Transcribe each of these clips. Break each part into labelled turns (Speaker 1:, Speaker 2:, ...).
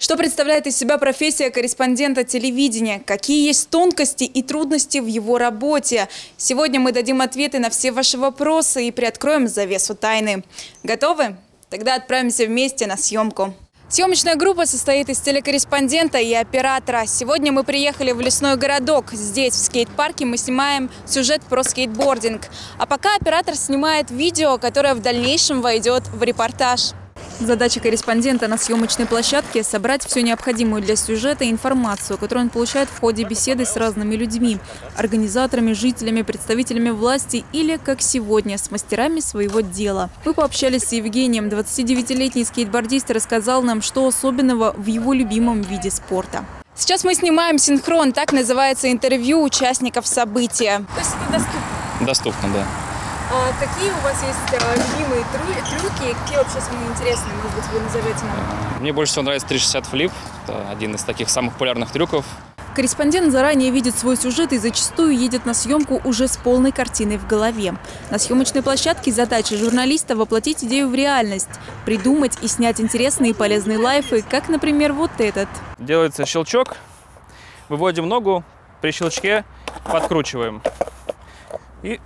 Speaker 1: Что представляет из себя профессия корреспондента телевидения? Какие есть тонкости и трудности в его работе? Сегодня мы дадим ответы на все ваши вопросы и приоткроем завесу тайны. Готовы? Тогда отправимся вместе на съемку. Съемочная группа состоит из телекорреспондента и оператора. Сегодня мы приехали в лесной городок. Здесь, в скейт-парке, мы снимаем сюжет про скейтбординг. А пока оператор снимает видео, которое в дальнейшем войдет в репортаж. Задача корреспондента на съемочной площадке – собрать всю необходимую для сюжета информацию, которую он получает в ходе беседы с разными людьми – организаторами, жителями, представителями власти или, как сегодня, с мастерами своего дела. Мы пообщались с Евгением. 29-летний скейтбордист рассказал нам, что особенного в его любимом виде спорта. Сейчас мы снимаем синхрон, так называется интервью участников события. То есть это доступно?
Speaker 2: Доступно, да.
Speaker 1: А какие у вас есть любимые трюки? Какие вообще самые интересные, может быть, вы назовете нам?
Speaker 2: Мне больше всего нравится 360 флип. Это один из таких самых популярных трюков.
Speaker 1: Корреспондент заранее видит свой сюжет и зачастую едет на съемку уже с полной картиной в голове. На съемочной площадке задача журналиста – воплотить идею в реальность, придумать и снять интересные и полезные лайфы, как, например, вот этот.
Speaker 2: Делается щелчок, выводим ногу, при щелчке подкручиваем. И...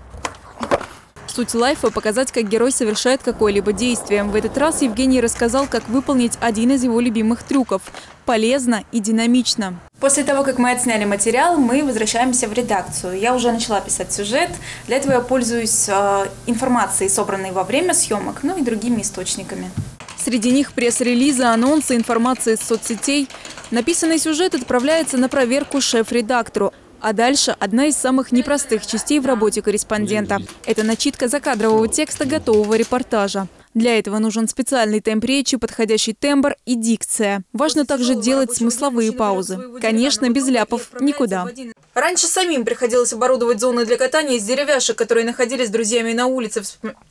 Speaker 1: Суть лайфа – показать, как герой совершает какое-либо действие. В этот раз Евгений рассказал, как выполнить один из его любимых трюков. Полезно и динамично. После того, как мы отсняли материал, мы возвращаемся в редакцию. Я уже начала писать сюжет. Для этого я пользуюсь информацией, собранной во время съемок, ну и другими источниками. Среди них пресс-релизы, анонсы, информация из соцсетей. Написанный сюжет отправляется на проверку шеф-редактору. А дальше одна из самых непростых частей в работе корреспондента. Это начитка закадрового текста готового репортажа. Для этого нужен специальный темп речи, подходящий тембр и дикция. Важно также делать смысловые паузы. Конечно, без ляпов никуда. Раньше самим приходилось оборудовать зоны для катания из деревяшек, которые находились с друзьями на улице.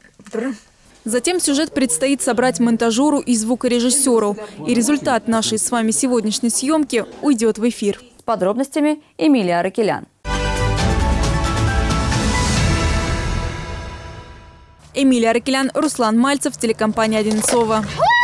Speaker 1: Затем сюжет предстоит собрать монтажеру и звукорежиссеру. И результат нашей с вами сегодняшней съемки уйдет в эфир.
Speaker 3: С подробностями Эмилия Аракелян.
Speaker 1: Эмилия Аракелян, Руслан Мальцев, телекомпания «Одинцово».